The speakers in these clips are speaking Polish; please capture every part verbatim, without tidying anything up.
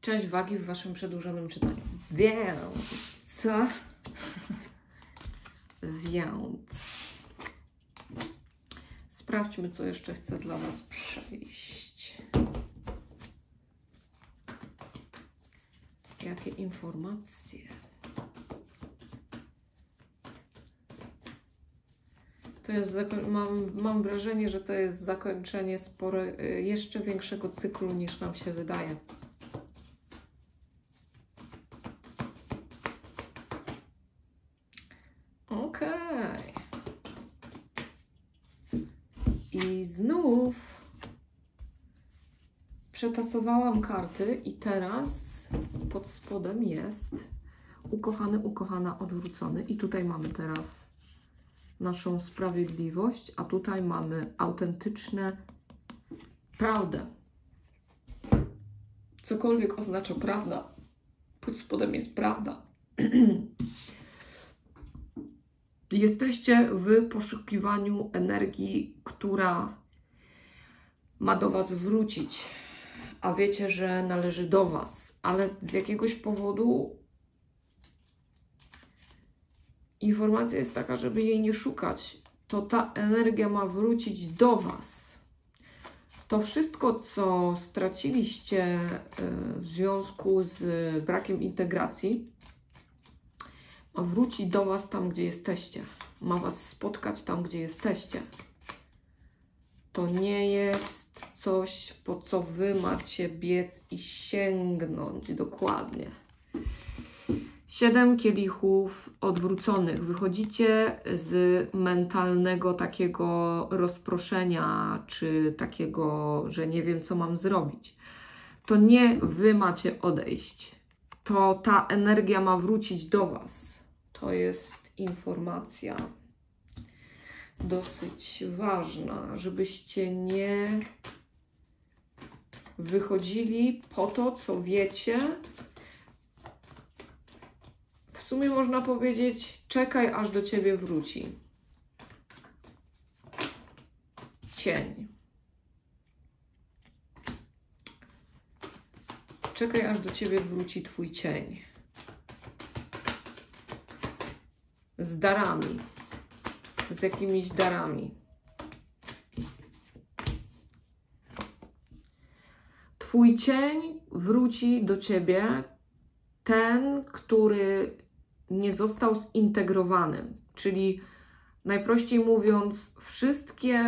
Cześć wagi w Waszym przedłużonym czytaniu. Więc co? Więc sprawdźmy, co jeszcze chcę dla Was przejść. Jakie informacje? To jest, mam, mam wrażenie, że to jest zakończenie spore, jeszcze większego cyklu, niż nam się wydaje. Okej. I znów przetasowałam karty i teraz pod spodem jest ukochany, ukochana, odwrócony. I tutaj mamy teraz naszą sprawiedliwość, a tutaj mamy autentyczne prawdę. Cokolwiek oznacza prawda, pod spodem jest prawda. Jesteście w poszukiwaniu energii, która ma do Was wrócić, a wiecie, że należy do Was, ale z jakiegoś powodu informacja jest taka, żeby jej nie szukać. To ta energia ma wrócić do Was. To wszystko, co straciliście w związku z brakiem integracji, ma wrócić do Was tam, gdzie jesteście. Ma Was spotkać tam, gdzie jesteście. To nie jest coś, po co Wy macie biec i sięgnąć dokładnie. Siedem kielichów odwróconych. Wychodzicie z mentalnego takiego rozproszenia, czy takiego, że nie wiem, co mam zrobić. To nie Wy macie odejść. To ta energia ma wrócić do Was. To jest informacja dosyć ważna, żebyście nie wychodzili po to, co wiecie. W sumie można powiedzieć, czekaj, aż do Ciebie wróci cień. Czekaj, aż do Ciebie wróci Twój cień. Z darami. Z jakimiś darami. Twój cień wróci do Ciebie, ten, który nie został zintegrowany. Czyli najprościej mówiąc, wszystkie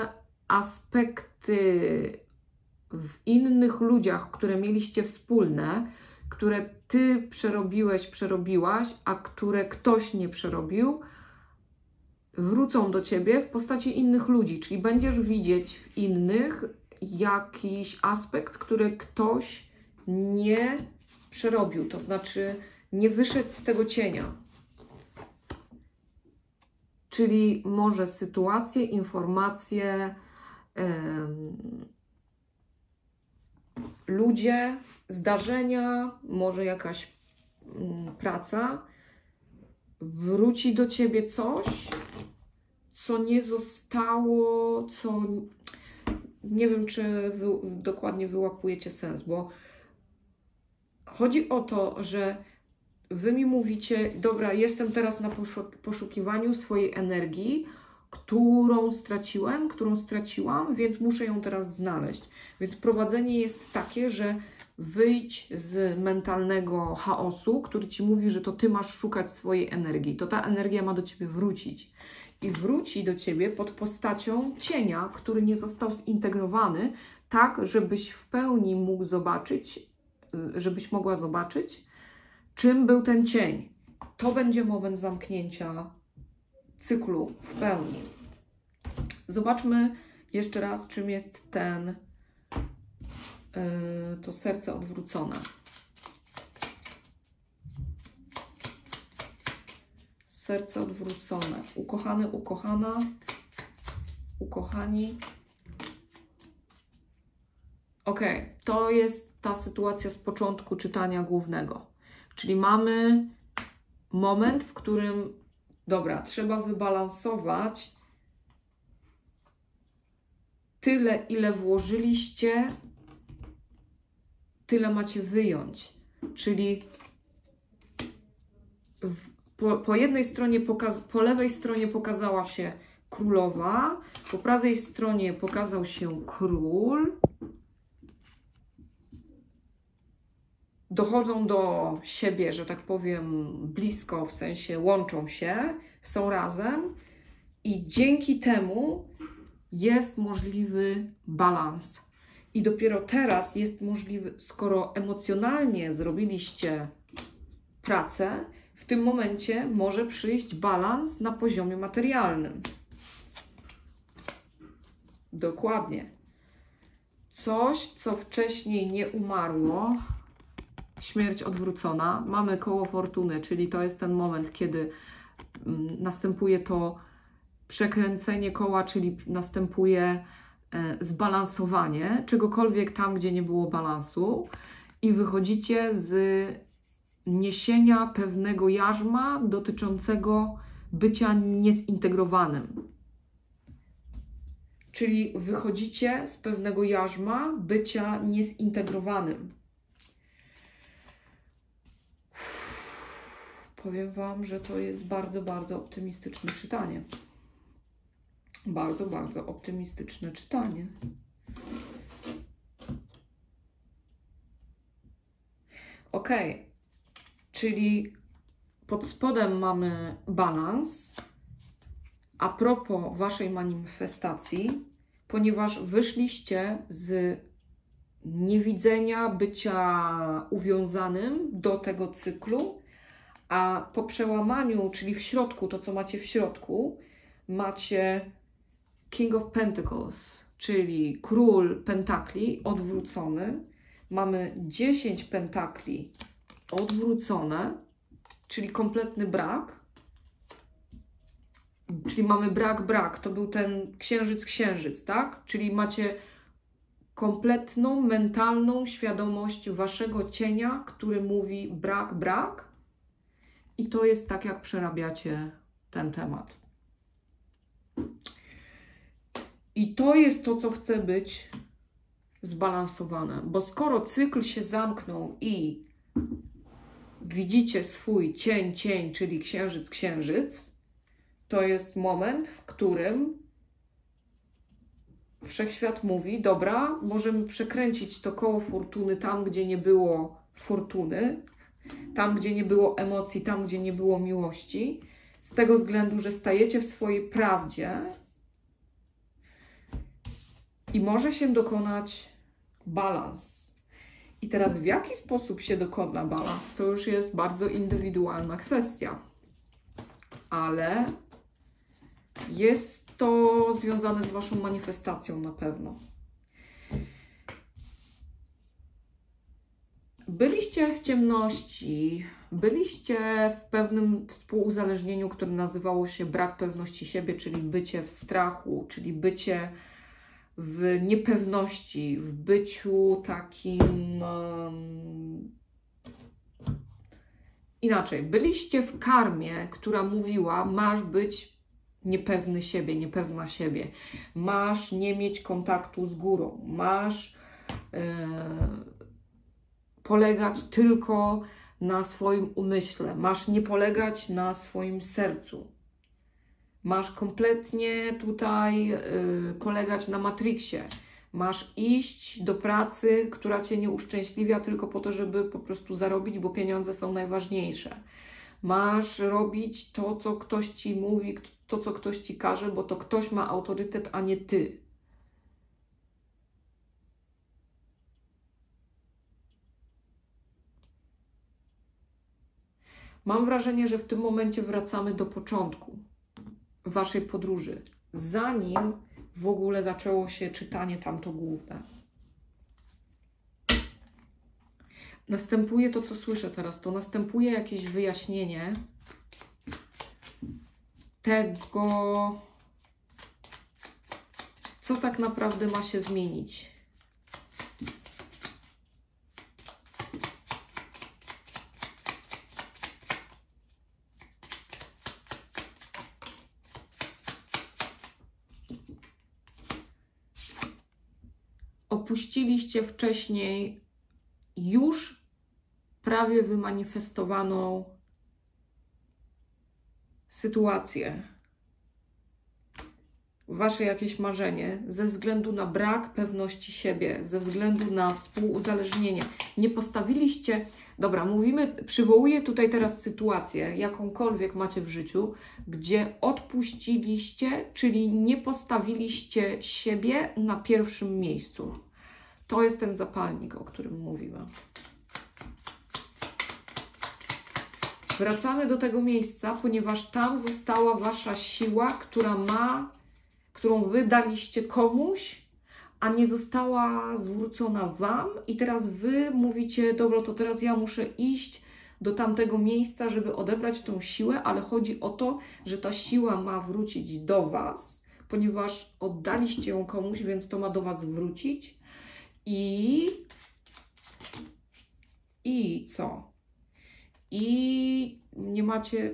aspekty w innych ludziach, które mieliście wspólne, które Ty przerobiłeś, przerobiłaś, a które ktoś nie przerobił, wrócą do Ciebie w postaci innych ludzi. Czyli będziesz widzieć w innych jakiś aspekt, który ktoś nie przerobił. To znaczy nie wyszedł z tego cienia. Czyli może sytuacje, informacje, em, ludzie, zdarzenia, może jakaś mm, praca, wróci do Ciebie coś, co nie zostało, co nie wiem, czy wy, dokładnie wyłapujecie sens, bo chodzi o to, że Wy mi mówicie, dobra, jestem teraz na poszukiwaniu swojej energii, którą straciłem, którą straciłam, więc muszę ją teraz znaleźć. Więc prowadzenie jest takie, że wyjdź z mentalnego chaosu, który Ci mówi, że to Ty masz szukać swojej energii. To ta energia ma do Ciebie wrócić. I wróci do Ciebie pod postacią cienia, który nie został zintegrowany, tak, żebyś w pełni mógł zobaczyć, żebyś mogła zobaczyć, czym był ten cień. To będzie moment zamknięcia cyklu w pełni. Zobaczmy jeszcze raz, czym jest ten, yy, to serce odwrócone. Serce odwrócone. Ukochany, ukochana, ukochani. Ok, to jest ta sytuacja z początku czytania głównego. Czyli mamy moment, w którym, dobra, trzeba wybalansować tyle, ile włożyliście, tyle macie wyjąć. Czyli w, po, po jednej stronie, pokaz, po lewej stronie pokazała się królowa, po prawej stronie pokazał się król. Dochodzą do siebie, że tak powiem, blisko, w sensie łączą się, są razem i dzięki temu jest możliwy balans. I dopiero teraz jest możliwy, skoro emocjonalnie zrobiliście pracę, w tym momencie może przyjść balans na poziomie materialnym. Dokładnie. Coś, co wcześniej nie umarło, śmierć odwrócona. Mamy koło fortuny, czyli to jest ten moment, kiedy mm, następuje to przekręcenie koła, czyli następuje e, zbalansowanie czegokolwiek tam, gdzie nie było balansu i wychodzicie z niesienia pewnego jarzma dotyczącego bycia niezintegrowanym. Czyli wychodzicie z pewnego jarzma bycia niezintegrowanym. Powiem Wam, że to jest bardzo, bardzo optymistyczne czytanie. Bardzo, bardzo optymistyczne czytanie. Ok, czyli pod spodem mamy balans. A propos Waszej manifestacji, ponieważ wyszliście z niewidzenia, bycia uwiązanym do tego cyklu, a po przełamaniu, czyli w środku, to co macie w środku, macie King of Pentacles, czyli król pentakli odwrócony. Mamy dziesięć pentakli odwrócone, czyli kompletny brak. Czyli mamy brak, brak. To był ten księżyc, księżyc, tak? Czyli macie kompletną, mentalną świadomość Waszego cienia, który mówi brak, brak. I to jest tak, jak przerabiacie ten temat. I to jest to, co chce być zbalansowane. Bo skoro cykl się zamknął i widzicie swój cień, cień, czyli księżyc, księżyc, to jest moment, w którym wszechświat mówi, dobra, możemy przekręcić to koło fortuny tam, gdzie nie było fortuny, tam, gdzie nie było emocji, tam, gdzie nie było miłości, z tego względu, że stajecie w swojej prawdzie i może się dokonać balans. I teraz w jaki sposób się dokona balans, to już jest bardzo indywidualna kwestia, ale jest to związane z Waszą manifestacją na pewno. Byliście w ciemności, byliście w pewnym współuzależnieniu, które nazywało się brak pewności siebie, czyli bycie w strachu, czyli bycie w niepewności, w byciu takim... Um, inaczej, byliście w karmie, która mówiła, masz być niepewny siebie, niepewna siebie. Masz nie mieć kontaktu z górą. Masz e, polegać tylko na swoim umyśle. Masz nie polegać na swoim sercu. Masz kompletnie tutaj e, polegać na Matrixie. Masz iść do pracy, która Cię nie uszczęśliwia tylko po to, żeby po prostu zarobić, bo pieniądze są najważniejsze. Masz robić to, co ktoś Ci mówi, to, co ktoś Ci każe, bo to ktoś ma autorytet, a nie Ty. Mam wrażenie, że w tym momencie wracamy do początku Waszej podróży, zanim w ogóle zaczęło się czytanie tamto główne. Następuje to, co słyszę teraz, to następuje jakieś wyjaśnienie tego, co tak naprawdę ma się zmienić. Opuściliście wcześniej już prawie wymanifestowaną sytuację, wasze jakieś marzenie, ze względu na brak pewności siebie, ze względu na współuzależnienie. Nie postawiliście, dobra, mówimy, przywołuję tutaj teraz sytuację, jakąkolwiek macie w życiu, gdzie odpuściliście, czyli nie postawiliście siebie na pierwszym miejscu. To jest ten zapalnik, o którym mówiłam. Wracamy do tego miejsca, ponieważ tam została wasza siła, która ma, którą wy daliście komuś, a nie została zwrócona wam i teraz wy mówicie, dobra, to teraz ja muszę iść do tamtego miejsca, żeby odebrać tą siłę, ale chodzi o to, że ta siła ma wrócić do was, ponieważ oddaliście ją komuś, więc to ma do was wrócić i i co? I nie macie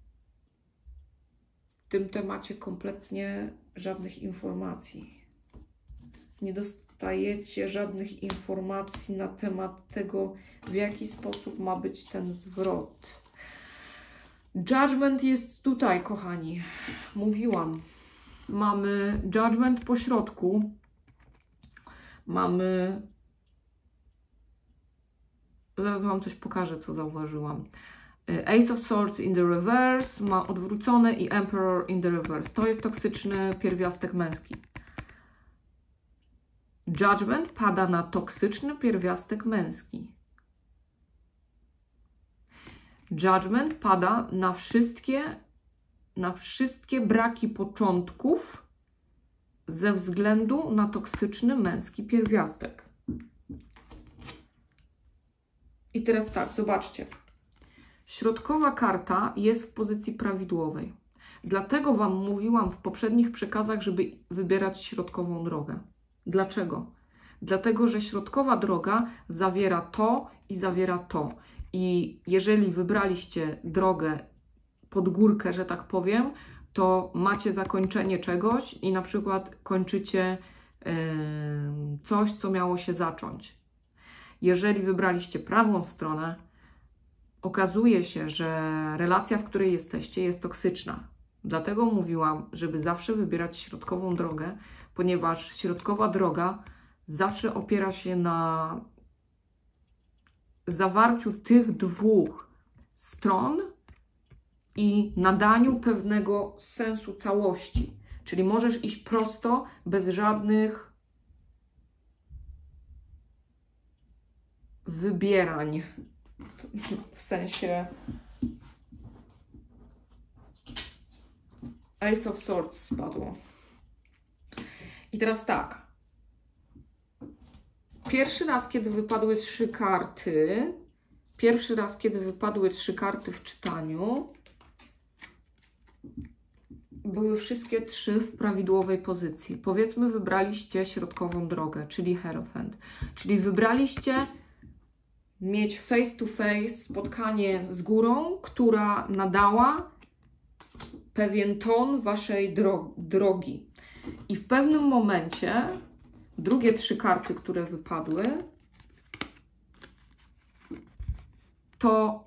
w tym temacie kompletnie żadnych informacji. Nie dostajecie żadnych informacji na temat tego, w jaki sposób ma być ten zwrot. Judgment jest tutaj, kochani. Mówiłam. Mamy judgment po środku. Mamy... Zaraz wam coś pokażę, co zauważyłam. Ace of Swords in the reverse, ma odwrócone i Emperor in the reverse. To jest toksyczny pierwiastek męski. Judgment pada na toksyczny pierwiastek męski. Judgment pada na wszystkie, na wszystkie braki początków ze względu na toksyczny męski pierwiastek. I teraz tak, zobaczcie. Środkowa karta jest w pozycji prawidłowej. Dlatego wam mówiłam w poprzednich przekazach, żeby wybierać środkową drogę. Dlaczego? Dlatego, że środkowa droga zawiera to i zawiera to. I jeżeli wybraliście drogę pod górkę, że tak powiem, to macie zakończenie czegoś i na przykład kończycie yy, coś, co miało się zacząć. Jeżeli wybraliście prawą stronę, okazuje się, że relacja, w której jesteście, jest toksyczna. Dlatego mówiłam, żeby zawsze wybierać środkową drogę, ponieważ środkowa droga zawsze opiera się na zawarciu tych dwóch stron i nadaniu pewnego sensu całości. Czyli możesz iść prosto, bez żadnych wybierań. W sensie Ace of Swords spadło. I teraz tak. Pierwszy raz, kiedy wypadły trzy karty, pierwszy raz, kiedy wypadły trzy karty w czytaniu, były wszystkie trzy w prawidłowej pozycji. Powiedzmy, wybraliście środkową drogę, czyli Hierophant. Czyli wybraliście mieć face to face spotkanie z górą, która nadała pewien ton waszej dro drogi. I w pewnym momencie drugie trzy karty, które wypadły, to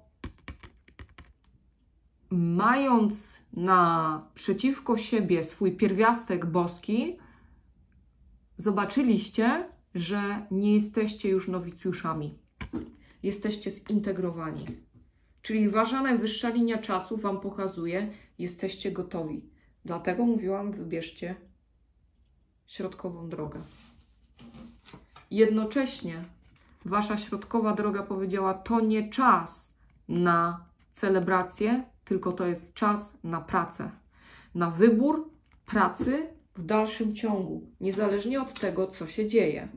mając naprzeciwko siebie swój pierwiastek boski, zobaczyliście, że nie jesteście już nowicjuszami. Jesteście zintegrowani. Czyli wasza najwyższa linia czasu wam pokazuje, jesteście gotowi. Dlatego mówiłam, wybierzcie środkową drogę. Jednocześnie wasza środkowa droga powiedziała, to nie czas na celebrację, tylko to jest czas na pracę. Na wybór pracy w dalszym ciągu, niezależnie od tego, co się dzieje.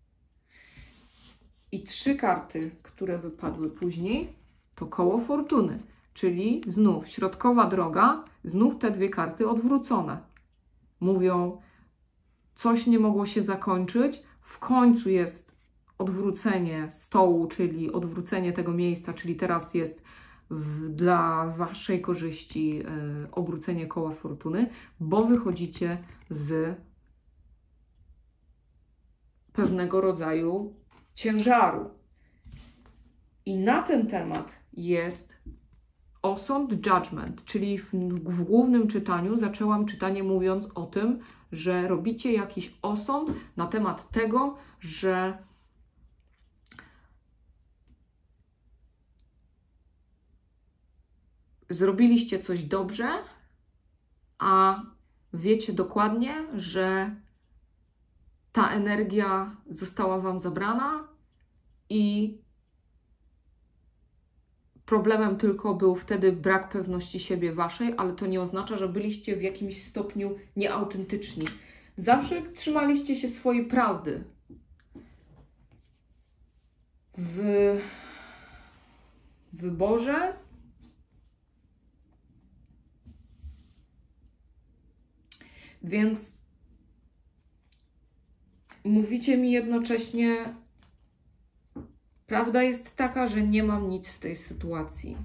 I trzy karty, które wypadły później, to koło fortuny, czyli znów środkowa droga, znów te dwie karty odwrócone. Mówią, coś nie mogło się zakończyć, w końcu jest odwrócenie stołu, czyli odwrócenie tego miejsca, czyli teraz jest w, dla waszej korzyści y, obrócenie koła fortuny, bo wychodzicie z pewnego rodzaju ciężaru. I na ten temat jest osąd, judgment, czyli w, w głównym czytaniu zaczęłam czytanie mówiąc o tym, że robicie jakiś osąd na temat tego, że zrobiliście coś dobrze, a wiecie dokładnie, że ta energia została wam zabrana i problemem tylko był wtedy brak pewności siebie waszej, ale to nie oznacza, że byliście w jakimś stopniu nieautentyczni. Zawsze trzymaliście się swojej prawdy. W wyborze więc mówicie mi jednocześnie, prawda jest taka, że nie mam nic w tej sytuacji.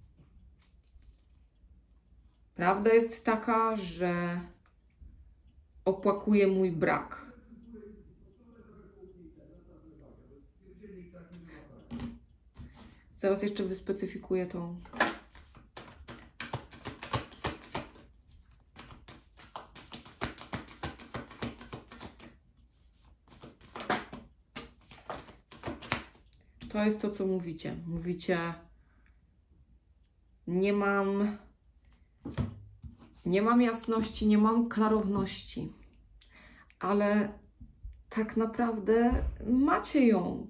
Prawda jest taka, że opłakuje mój brak. Zaraz jeszcze wyspecyfikuję tą. To jest to, co mówicie. Mówicie, nie mam, nie mam jasności, nie mam klarowności, ale tak naprawdę macie ją.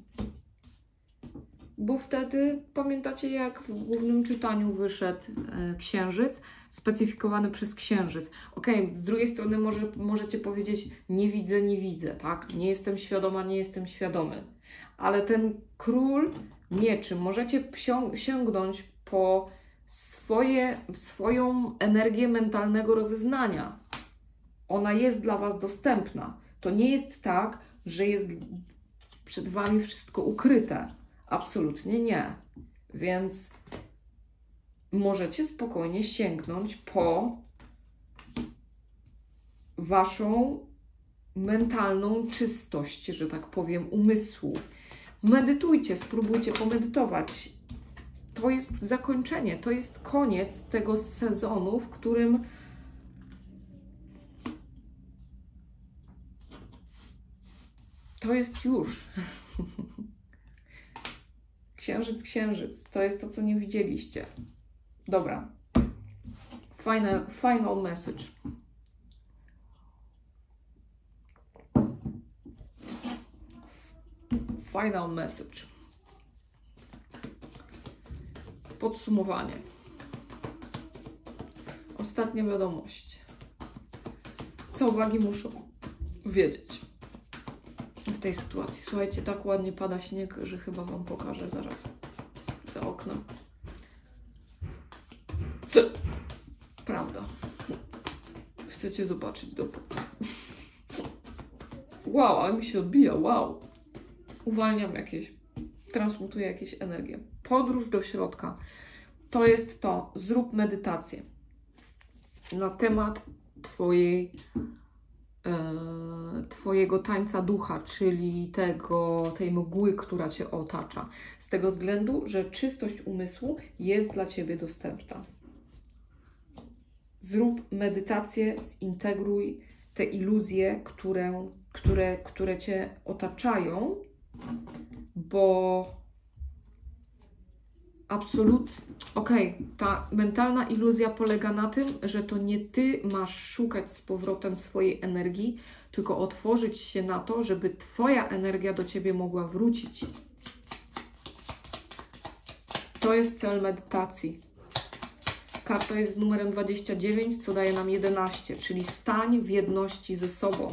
Bo wtedy, pamiętacie, jak w głównym czytaniu wyszedł e, księżyc, specyfikowany przez księżyc. Ok, z drugiej strony może, możecie powiedzieć, nie widzę, nie widzę, tak? Nie jestem świadoma, nie jestem świadomy. Ale ten król mieczy, możecie sięgnąć po swoje, swoją energię mentalnego rozeznania. Ona jest dla was dostępna. To nie jest tak, że jest przed wami wszystko ukryte. Absolutnie nie. Więc możecie spokojnie sięgnąć po waszą mentalną czystość, że tak powiem, umysłu. Medytujcie, spróbujcie pomedytować. To jest zakończenie, to jest koniec tego sezonu, w którym to jest już. Księżyc, księżyc. To jest to, co nie widzieliście. Dobra. Final, final message. Final message. Podsumowanie. Ostatnia wiadomość. Co uwagi muszą wiedzieć w tej sytuacji. Słuchajcie, tak ładnie pada śnieg, że chyba wam pokażę zaraz za oknem. Prawda. Chcecie zobaczyć dopóki. Wow, ale mi się odbija, wow. Uwalniam jakieś, transmutuję jakieś energię. Podróż do środka. To jest to. Zrób medytację na temat twojej, e, twojego tańca ducha, czyli tego, tej mgły, która cię otacza. Z tego względu, że czystość umysłu jest dla ciebie dostępna. Zrób medytację, zintegruj te iluzje, które, które, które cię otaczają, bo absolutnie, okej, okay, ta mentalna iluzja polega na tym, że to nie ty masz szukać z powrotem swojej energii, tylko otworzyć się na to, żeby twoja energia do ciebie mogła wrócić. To jest cel medytacji. Karta jest numerem dwadzieścia dziewięć, co daje nam jedenaście, czyli stań w jedności ze sobą.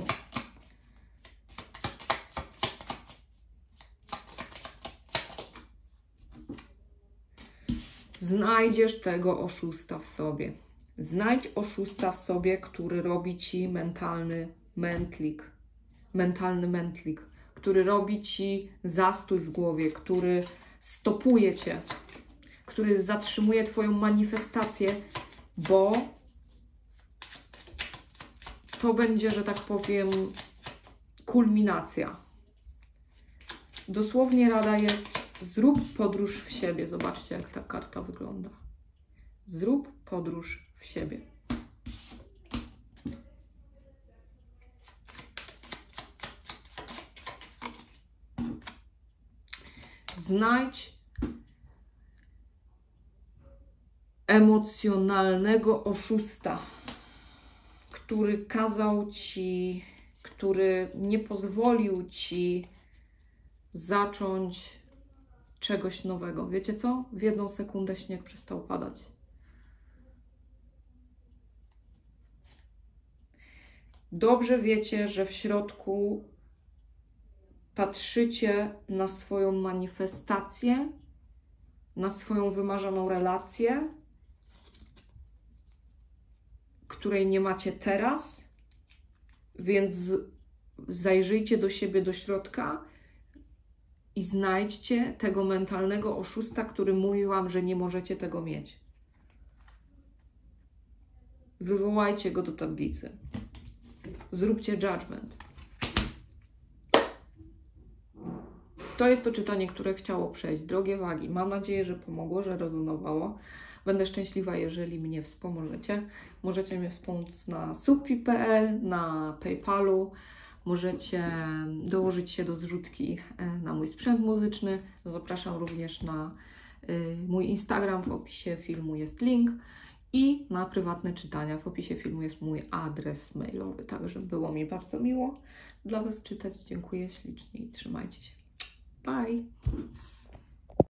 Znajdziesz tego oszusta w sobie. Znajdź oszusta w sobie, który robi ci mentalny mętlik. Mentalny mętlik, który robi ci zastój w głowie, który stopuje cię, który zatrzymuje twoją manifestację, bo to będzie, że tak powiem, kulminacja. Dosłownie rada jest Zrób podróż w siebie. Zobaczcie, jak ta karta wygląda. Zrób podróż w siebie. Znajdź emocjonalnego oszusta, który kazał ci, który nie pozwolił ci zacząć czegoś nowego. Wiecie co? W jedną sekundę śnieg przestał padać. Dobrze wiecie, że w środku patrzycie na swoją manifestację, na swoją wymarzoną relację, której nie macie teraz, więc zajrzyjcie do siebie, do środka i znajdźcie tego mentalnego oszusta, który mówi wam, że nie możecie tego mieć. Wywołajcie go do tablicy. Zróbcie judgment. To jest to czytanie, które chciało przejść. Drogie wagi, mam nadzieję, że pomogło, że rezonowało. Będę szczęśliwa, jeżeli mnie wspomożecie. Możecie mnie wspomóc na supi kropka pe el, na PayPalu. Możecie dołożyć się do zrzutki na mój sprzęt muzyczny. Zapraszam również na mój Instagram. W opisie filmu jest link. I na prywatne czytania. W opisie filmu jest mój adres mailowy. Także było mi bardzo miło dla Was czytać. Dziękuję ślicznie i trzymajcie się. Bye!